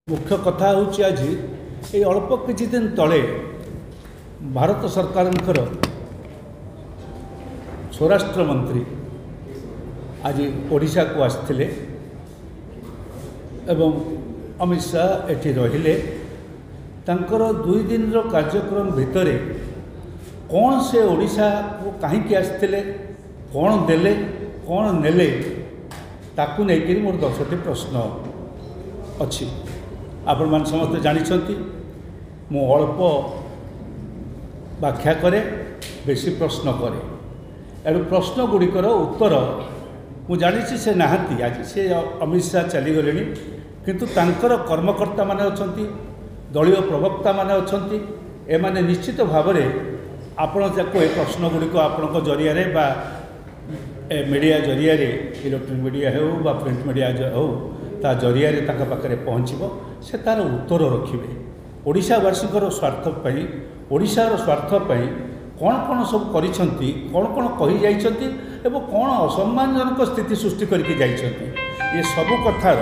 मुख्य कथा हूँ आज ये अल्प किछि दिन तले भारत सरकार स्वराष्ट्र मंत्री आज ओडिशा को आसथिले एवं अमित शाह एठी रहिले तांकर 2 दिन कार्यक्रम भितरे कौन से ओडिशा को कहीं आसथिले कौन देले कौन नेले ताकू नहीं मोर 10टी प्रश्न अच्छी आपण मान समस्त जानिछंती मु अल्प व्याख्या करे बेसी प्रश्न करे एणु प्रश्न गुड़िकर उत्तर मु जानी से नहांती आज से अमित शाह चलीगले किंतु तांकर कर्मकर्ता माने अछंती दलीय प्रवक्ता माने अछंती एमाने निश्चित भाव में आपण जाको ए प्रश्न गुड़िक आपण जरिया रे बा मीडिया जरिया रे इलेक्ट्रॉनिक मीडिया हो बा प्रिंट मीडिया हो ता जरिया रे ताका पाखरे पहुँचबो से तार उत्तर रखिबे ओडिशावासीकर स्वार्थ पई ओडिशार स्वार्थ पई कौन कौन सब करिसंती कौन कौन कहि जाइसंती एवं कौन असम्मानजनक स्थिति सृष्टि करके जाइसंती ये सब कथार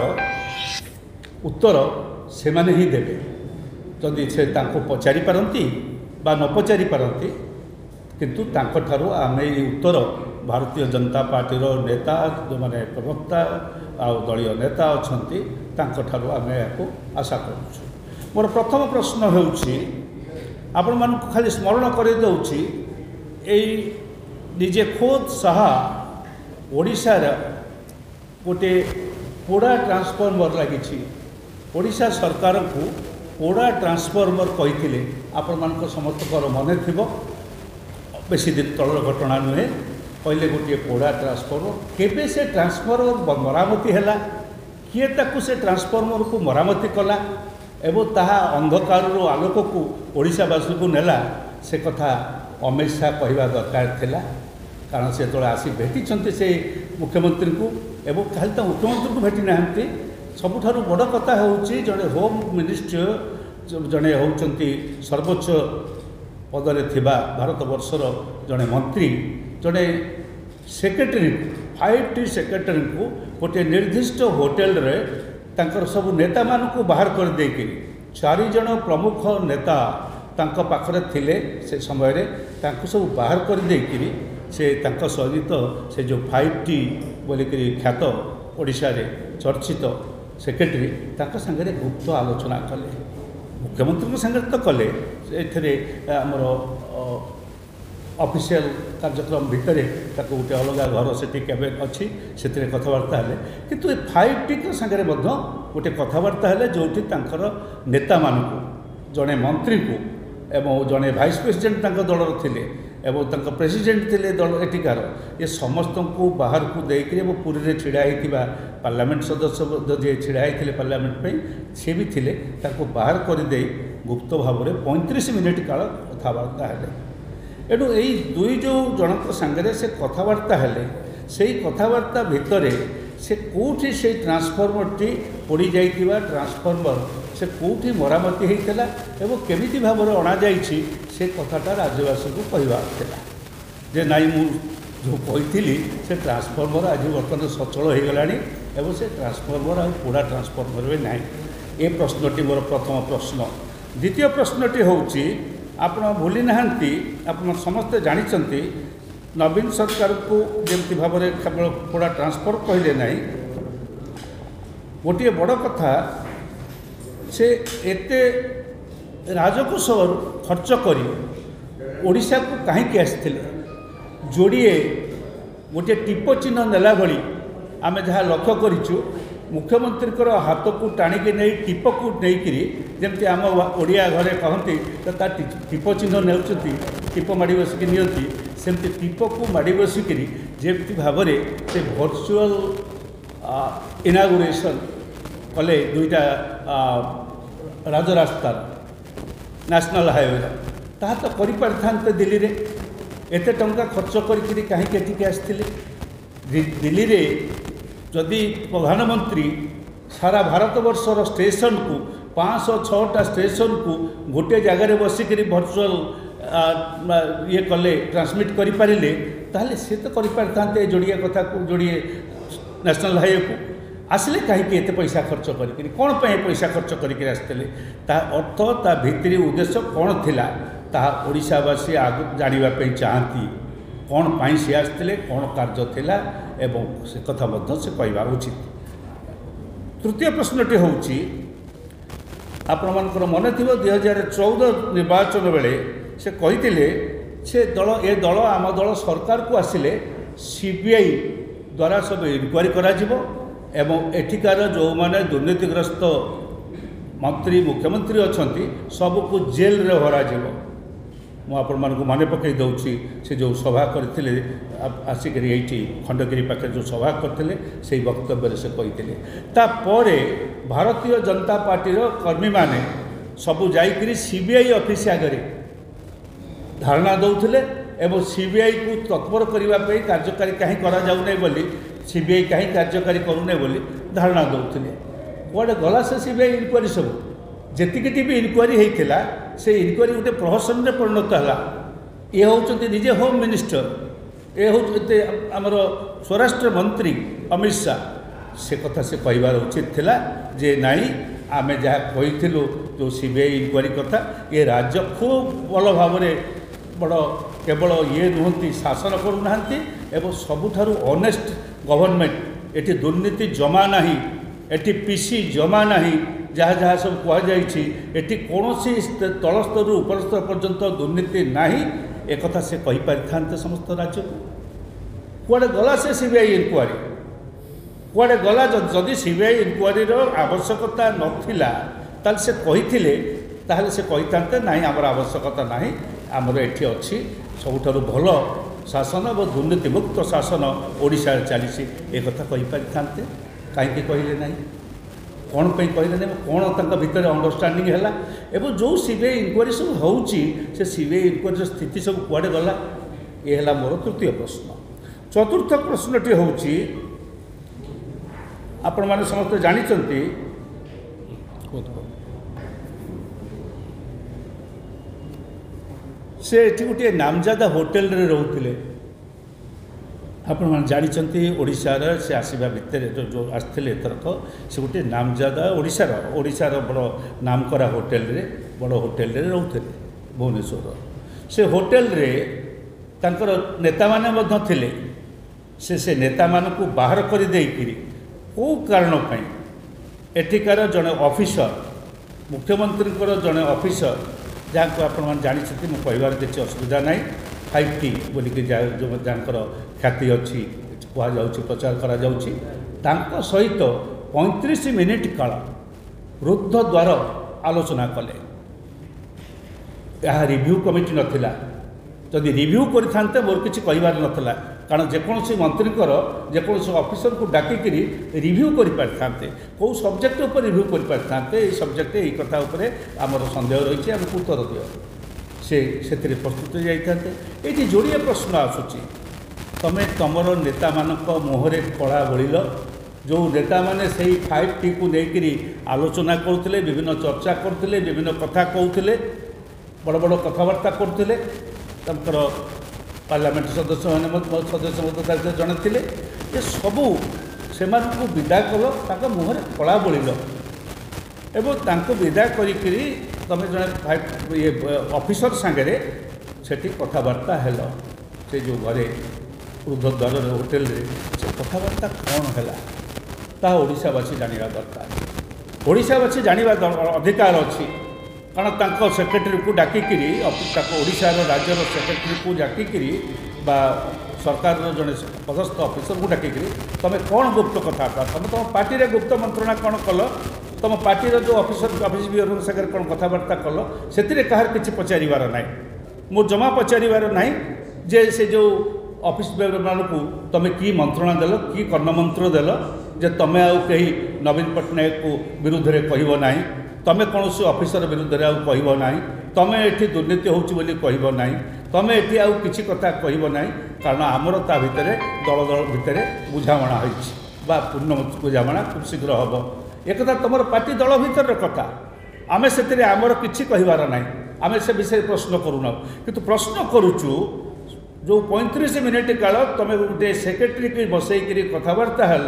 उत्तर से माने ही देबे जदि से तांको पचारि पारंती बा न पचारि पारंती किंतु तांको ठारो आमे ये उत्तर भारतीय जनता पार्टी नेता जो माने प्रवक्ता आ दलीय नेता अछंती तांको ठारो आमे याको आशा करूछु। मोर प्रथम प्रश्न हेउछि आपण मानक खाली स्मरण कर दउछि एई निजे खोद साहा ओडिशार गोटे पोड़ा ट्रांसफॉर्मर लगी ओडिशा सरकार को पोड़ा ट्रांसफॉर्मर कही आपण मानक समस्तकर मन थिबो बेसी दिन तलर घटना नुहे कहले गोटे पोड़ा ट्रांसफॉर्मर केबे से ट्रांसफॉर्मर मरामती हैला किए ताकू से ट्रांसफॉर्मर को मरामती कला एवं ताहा अंधकार आलोक को ओडिशावासी को नेला से कथा अमित शाह कहवा दरकार थिला कारण से जो आसी भेटी से मुख्यमंत्री को एवं खाली तो मुख्यमंत्री को भेटी नाहंती सबुठारु बड़ कथा होउछि जड़े होम मिनिस्टर जड़े होउछंती सर्वोच्च पदरे थिबा भारत वर्षर जड़े मंत्री जड़े सेक्रेटरी 5टी सेक्रेटरी को गोटे निर्दिष्ट होटेल रे तांकर सब नेता मानू बाहर कर देकी 4 जन प्रमुख नेता तांको पाखरे थिले से समय रे तांको सब बाहर कर देकी से तांको सहित से जो 5टी बोलिकी ख्यात ओडिशा रे चर्चित सेक्रेटरी तांको संगे गुप्त आलोचना कले मुख्यमंत्री संगे तो कले एथरे हमर ऑफिशियल कार्यक्रम भितर गोटे अलग घर से कैबिन अच्छी से कथबार्ता है किंतु 5टी संगे गोटे कथबार्ता है जो नेता मानू जड़े मंत्री को एवं जड़े भाइस प्रेसिडेंट दलर थिले एवं प्रेसिडेंट थिले दल एटिकार ये समस्त को बाहर को देकर पुरी में छिड़ा पार्लियामेंट सदस्य जी छिड़ा होते पार्लियामेंट सी भी थिले बाहर करदे गुप्त भाव में 35 मिनिट काल कथबार्ता है एणु यही 2 जो जनक सांगे से कथबार्ता है से कथबार्ता भितर से कौटी से ट्रांसफॉर्मर टी पड़ी जाइथिबा ट्रांसफॉर्मर से कौटी मरामती होता एवं केमिति भाव में अणा जाइछि से कथाटा राज्यवासी को कहवा जे नाई मु जो कही से ट्रांसफॉर्मर आज बर्तमान सचल हो गलानी एवं से ट्रांसफॉर्मर आ पूरा ट्रांसफॉर्मर भी ना ये प्रश्नटी मोर प्रथम प्रश्न। द्वितीय प्रश्नटी होउछि आपण भूली नाहंती आपण समस्ते जानिचंती नवीन सरकार को जमती भाव में केवल पूरा ट्रांसफर कहले नहीं गोटे बड़ कथा से एते राजकोष खर्च करी ओडिशा को कहीं आसथिले जोड़िए गोटे टीप चिन्ह नेला भली आमे जहाँ लक्ष्य करिचु मुख्यमंत्री हाथ को टाणिकी नहीं टीप को लेकिन जमती आम ओडिया घरे कहती तो टीप चिन्ह नेउचंती टीप माड़ी बसिकी नियंती सेमती टीप को माड़ी बसिकी जमती भाव में से वर्चुअल इनागुरेशन कले 2टा राजरास्ता नेशनल हाईवे ता तो कर दिल्ली रे एते टंका खर्च करी कहीं आसथिले दिल्ली रे जदि प्रधानमंत्री सारा भारत वर्षर स्टेशन को 506टा स्टेशन को गोटे जगार बसिक भर्चुआल ये कले ट्रांसमिट करें ताहले सी तो कर जोड़िया कथा को जोड़िए नेशनल हाईवे को आसिले कहीं एत पैसा खर्च करी कौन पे पैसा खर्च करके आसते ता अर्थ ता भितरी उद्देश्य कौन थिला ताहा ओडिशावासी आग जानापी चाहती कौन पाई सी आसते कौन कार्य थिला एवं से कथा से कहवा उचित। तृतीय प्रश्नटी हूँ आपण मानकर मन थी 2014 निर्वाचन बेले से कही से दल ए दल आम दल सरकार को आसिले सीबीआई द्वारा सब इनक्वारी करा जिवो एवं एठिकार जो माने दुर्नीतिग्रस्त मंत्री मुख्यमंत्री अच्छी सबको जेल रे हरा जिवो। मुझे मन पकई दूसरी से जो सभा करते आसिक ये खंडगिरी पाखे जो सभा करते से वक्तव्य से कही तापर भारतीय जनता पार्टी कर्मी माने सबू जाइकरी सीबीआई ऑफिस आगे धारणा दौले एवं सीबीआई को तत्पर करने कार्यकारी कहीं करा बोली सीबीआई कहीं कार्यकारी करूने बोली धारणा दौले कौटे गला से सीबीआई इनक्वारी सब जी भी इनक्वारी होता से इनक्वारी गोटे प्रहसन में परिणत है। ये हूँ निजे होम मिनिस्टर ये हूँ आमर स्वराष्ट्र मंत्री अमित शाह से कथा से कहबार उचित थिला जे नाई आम जहाँ कही जो सीबीआई इनक्वारी कथा ये राज्य खूब भल भाव बड़ केवल ये नुहति शासन करूना एवं सबुठारु ऑनेस्ट गवर्नमेंट एटी दुर्नीति जमा नहीं एटी पीसी जमा नहीं जहाँ जहाँ सब कहुई कौन तल स्तर उपर स्तर पर्यंत दुर्नीति नहीं एक कथा से कही पारि समस्त राज्य को कुआडे गला से सीबीआई इनक्वारी कुआडे गला जदि सीबीआई इनक्वारी आवश्यकता नथिला ताल से कही ताहले से कही था ना आमर आवश्यकता नहीं आमर एठी अच्छी सबुठारु भल शासन और दुर्नीतिमुक्त शासन ओडिशा चली एक कथा कही पारि था कहीं कहले ना कौन पे कहले ना कौन तक भितर अंडरस्टांडिंग है एवं जो सीबीआई इनक्वारी सब होची से सीबीआई इनक्वारी स्थिति सब कुआडे गला ये है मोर तृतीय प्रश्न। चतुर्थ प्रश्नटी हूँ आपण मैंने समस्त जानी से एटी गोटे नामजादा होटेल रे रोते आपण जानते ओडिशार से आसवा भितर जो आसते एथरक से गोटे नामजादा ओडिशार बड़ नामकरा होटेल रे बड़ होटेल रे रोते भुवनेश्वर से होटेल रे तांकर नेता माने मध्य थिले से नेता मानकु बाहर कर देइकिरी को कारण पई एठिकार जड़े ऑफिसर मुख्यमंत्री जड़े ऑफिसर जहाँ को आपण जानते मुझे कहबार किसी असुविधा ना 5T बोलिक जो ख्याति अच्छी कहुच्छी प्रचार करा सहित 35 मिनिट काल रुद्ध द्वार आलोचना कले यह रिव्यू कमिटी नथिला जदि रिव्यू करते मोर किसी कहबार नाला कारण जेकोसी मंत्री जेकोसी ऑफिसर को डाकिक रिव्यू कर कौ सब्जेक्ट उपर रिव्यू कर सब्जेक्ट यही कथा आमर सन्देह रही आम उत्तर दियो से प्रस्तुत जाते ये जोड़िए प्रश्न आसूँ तमें तुमर नेता मानक मुहरे कला बोल जो नेता माने से 5T को लेकर आलोचना करते विभिन्न चर्चा करते विभिन्न कथा कहते बड़ बड़ कथबार्ता करते पार्लियामेंट सदस्य मैंने जड़े थे ये सबू से विदा कल मुहर कला बोल एवं विदा करी तुम जड़े ये ऑफिसर सांगे से कथबार्ता हेल से जो घरे रुद्धद्वार होटेल से कथबार्ता कौन है ओडिशावासी जानवा दरकार ओडिशावासी जानवा अधिकार अच्छी कारण सेक्रेटरी को डाकिक ओडिशार राज्यर सेक्रेटरी को डाकिक सरकार जड़े पदस्थ ऑफिसर को डाकिक तुम कौन गुप्त कथा तुम तुम पार्टी रे गुप्त मंत्रणा कौन कल तुम पार्टी जो ऑफिसर ऑफिस बियर सागर कौन कथबार्ता कल से कहार किसी पचार ना मो जमा पचार ना जे से जो ऑफिस बियर मानू तुम कि मंत्रणा देल कि कर्णमंत्र देल जे तुम आउ कहीं नवीन पट्टनायक को विरुद्ध में कहब ना तुम कौन ऑफिसर विरुद्ध में आब ना तुम ये दुर्नीति होना तुम ये आउ कि कथा कहब ना कारण आमर ता भितर दल दल भितर बुझाणा हो पूर्ण बुझाणा खूब शीघ्र हम एक तुम पार्टी दल भितर कथा आम से आमर कि कहबार ना आम से विषय प्रश्न करूना किंतु प्रश्न करुचु जो 35 मिनिट काल तुम गोटे सेक्रेटरी की बसईक कथबार्ता हेल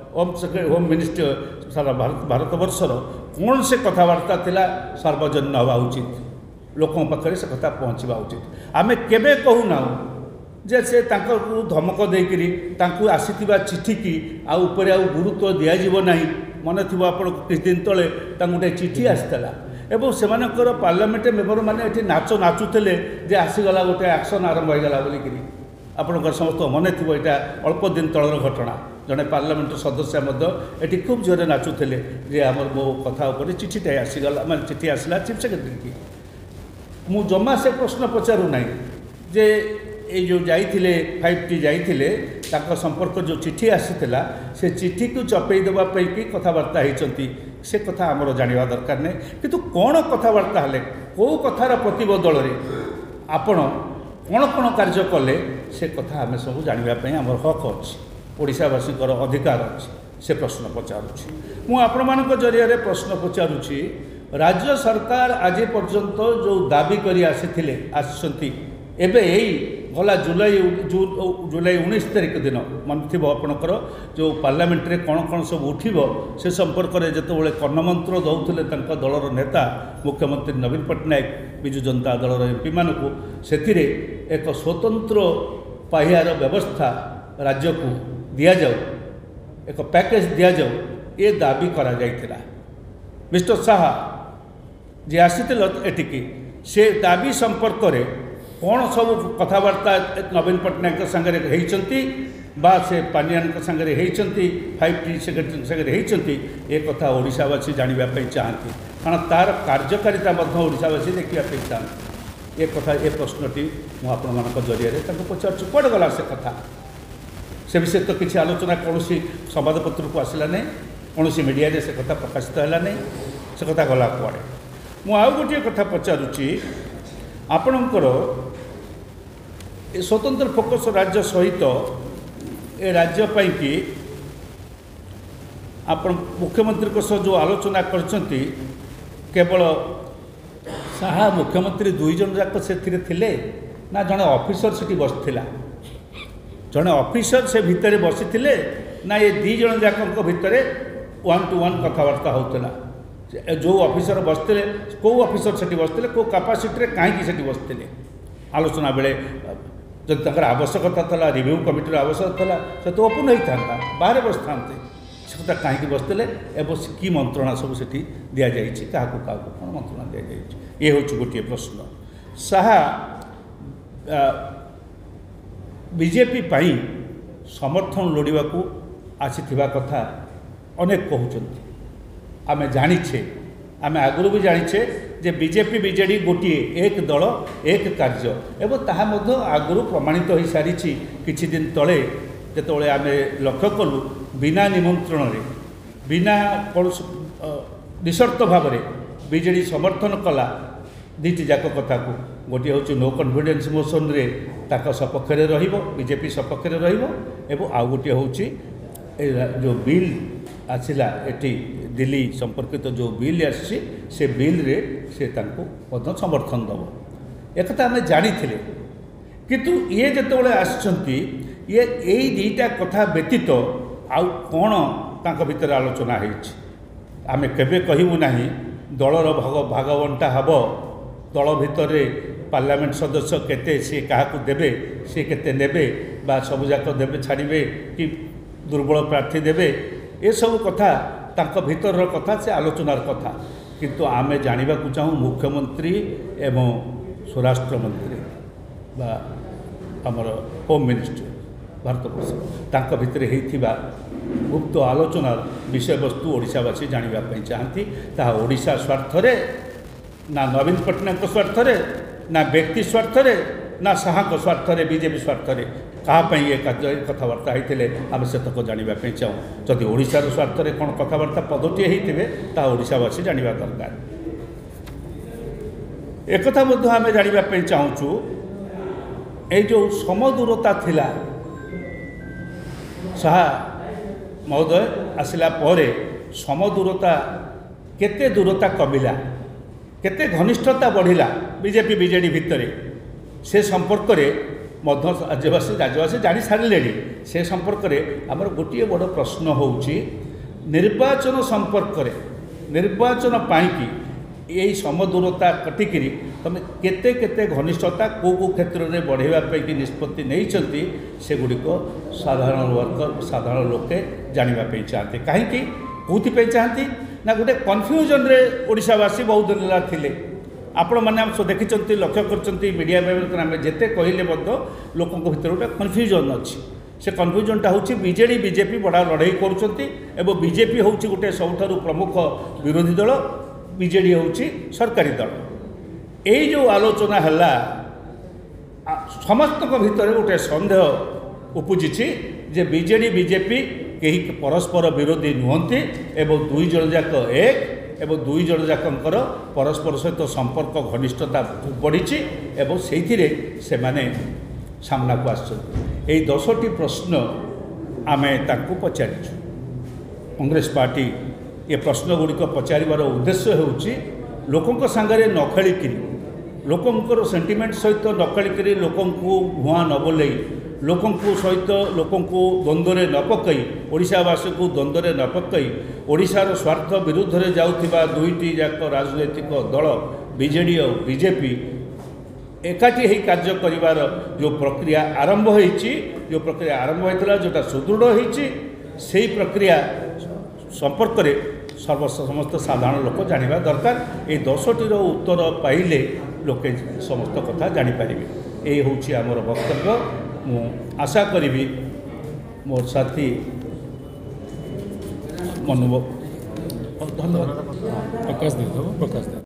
होम मिनिस्टर सारा भारतवर्षर कौन से कथबार्ता थिला सार्वजनीन हवा उचित लोकों पाखे से कथा पहुँचवा उचित आमे केबे कहूना जे से धमक देकरी आसीथिबा चिठी की आउ गुरुत्व दिज्व ना मन थी आप किछ दिन तले गोटे चिठी आसाला एवं से पार्लियामेंट मेम्बर मैंने नाच नाचुले जे आसीगला गोटे एक्शन आरंभ होगा बोलिकी आपंकर समस्त मन थी यहाँ अल्प दिन तलर घटना जड़े पार्लियामेंट सदस्य ये खूब जोरे नाचुले जे आम मो कथा चिठीटा आसीगला मैं चिठी आसला चीफ सेक्रेटरी की मु जमा से प्रश्न पचारू ना जे ये जो जाइए 5T जाइए संपर्क जो चिठी आसीला से चिठी को चपेई देवाई कि कथबार्ता होती से कथा आमर जाना दरकार नहीं किंतु कौन कथबार्ता हेले कौ कथार प्रतिबदल आपण कौन कौन कार्य कले से कथा आम सब जानापी आम हक अच्छी ओडावासी अधिकार अच्छी से प्रश्न पचारुछि मुझे जरिया प्रश्न पचारुछि राज्य सरकार आज पर्यंत जो दाबी करी आसी एबे यही गला जुलाई 19 तारिख दिन मन थी आपणकर जो पार्लियामेंट रे कौन कौन सब उठिब से संपर्क में जिते कर्णमंत्र दौले दलर नेता मुख्यमंत्री नवीन पट्टनायक विजु जनता दलर एमपी मानक से एक स्वतंत्र पाहियार व्यवस्था राज्य को दि जाऊ एक पैकेज दि जाऊ ये दाबी करा जाइथिला। मिस्टर साहा जे आसीथिल एटिकी से दाबी संपर्क में कौन सब कथबार्ता नवीन पट्टनायक सागर होती बा से पानियान सागर होती 5T सेक्रेटरी सागर होती ए कथा ओडावासी जानापी चाहती कारण तार कार्यकारिता ओडावासी देखापी चाहती ए कथा ए प्रश्नटी मुझे जरिए पचार कौटे गला से कथा से विषय तो किसी आलोचना कौन संवादपत्र को आसला नहीं कौन मीडिया से कथा प्रकाशित है नहीं से कथा गला कौड़े मुझे गोटे कथा पचारुची आपणकर स्वतंत्र फोकस राज्य सहित ए राज्य कि आपण मुख्यमंत्री सह जो आलोचना करछंती केवल साहा मुख्यमंत्री दुई जन जाक से थिले ना जड़े ऑफिसर से बसला जड़े ऑफिसर से भितर बसी ना ये दी जन जाक भितर 1-to-1 कथबार्ता होता जो ऑफिसर बसते कौ ऑफिसर से बसते कौ कैपेसिटी कहीं से बसते आलोचना बेले जब तक आवश्यकता था रिव्यू कमिटी आवश्यकता था से तो ओपन होता बाहर बस था से कथा कहीं बसते एवं कि मंत्रणा सब से दि जाए क्या कौन मंत्रणा दि जाए ये हूँ गोटे प्रश्न साहा बीजेपी पाई समर्थन लोड़ा को आसी कथा अनेक कहते आमे जानिछे आमे आगुरी भी जानिछे जे बीजेपी बीजेडी गोटे एक दल एक कार्य एवं ताहा मध्य आगुरी प्रमाणित हो सारी किछि दिन तले जेतबेले आमे लक्ष्य कलु बिना निमंत्रण रे बिना कौन निशर्त भाव में बीजेडी समर्थन कला दुईटी जाक कथा को गोटे हूँ नो कॉन्फिडेंस मोशन रे ताका सपक्ष रे रहिबो बीजेपी सपक्ष रे रहिबो एवं आउ गोटे हूँ जो बिल आसिला एटी दिल्ली संपर्कित जो बिल आसी से बिल रे से तांको समर्थन दब एक आम जानी किंतु ये जितेबाला आसछंती ये यही दुईटा कथा व्यतीत आउ कौन तांको भितर आलोचना होइछि आमे केबे कहबू नाही दलर भागवंटा हब दल भितर पार्लियामेंट सदस्य केते सी क्या देवे सी केते नेबे बा सबुजाक देवे छाड़े कि दुर्बल प्रार्थी देवे ये सब कथा तांको भीतर कथा से आलोचनार कथा किंतु आमे जानिबा को चाहूँ मुख्यमंत्री एवं स्वराष्ट्र मंत्री बा हमर होम मिनिस्टर भारतवर्ष तांको भितर होइथिबा गुप्त आलोचनार विषय वस्तु ओडिशावासी जानिबा चाहती ताहा ओडिशा स्वार्थरे ना नवीन पट्टनायक स्वार्थरे ना व्यक्ति स्वार्थरे ना साहा स्वार्थरे बीजेपी स्वार्थरे कहाँपाई ये कथबार्ता होते आम से तक जानापी चाहूँ जदि ओडिशार स्वार्थरे कौन कथबार्ता पदोटी होते ओडिशावासी जाना दरकार एक आम जानापी चाहूँ ये जो समदूरता थिला साहा महोदय आसला पर समदूरता केते दूरता कमिला केते घनिष्ठता बढ़िला बीजेपी बीजेडी भितर से संपर्क में मध्य राज्यवासी राज्यवासी जानी सारे से संपर्क में आमर गोटे बड़ प्रश्न होउची निर्वाचन संपर्क में निर्वाचन पाई यही समदूरता कटिकी तुम केते केते घनिष्ठता को क्षेत्र में बढ़ाई कि निष्पत्ति नहीं से गुड़िक साधारण वर्ग साधारण लोके जानवाई चाहते कहीं कौन चाहती ना गोटे कन्फ्यूजन रे ओडिशावासी बहुत दिन थिले आपण मैंने देखी लक्ष्य कर मीडिया आम जिते कहले लोकों भर गोटे कन्फ्यूजन अच्छी से कन्फ्यूजनटा हूँ बीजेडी बीजेपी बड़ा लड़ाई करुँच बीजेपी हूँ गोटे सबुठ प्रमुख विरोधी दल बीजेडी हूँ सरकारी दल यही जो आलोचना है समस्त भितर गोटे सन्देह उपजी जे बीजेडी बीजेपी कहीं परस्पर विरोधी नुहति एवं दुई जन जाक एक एवं दुई जन जाकर परस्पर सहित संपर्क घनिष्ठता बढ़ी एवं से माने सामना को आसछन 10टी प्रश्न आमे ताकू पचारिछु कांग्रेस पार्टी ये प्रश्न गुड़िक पचार उद्देश्य होउची लोकों सांगरे न खेलिकी लोकों सेंटिमेंट सहित न खेलिकी लोकों भुआ न बोलई लोकों सहित लोकों द्वंद्व न पकई ओडिशावासी को द्वंद्व न पकई ओडिशार स्वार्थ विरुद्ध में जाउथिबा दुईटी जाक राजनैतिक दल बीजेडी और बीजेपी एकाठी ही कार्य करिवार जो प्रक्रिया आरंभ होईची जो प्रक्रिया आरंभ होइतला जोटा सुदृढ़ होईची सेही प्रक्रिया संपर्क में समस्त साधारण लोक जानिबा दरकार ये 10टीर उत्तर पाइले लोके समस्त कथा जानीपारे यही हूँ आमर वक्तव्य मु आशा करी मोर साथी धन्यवाद प्रकाश दे।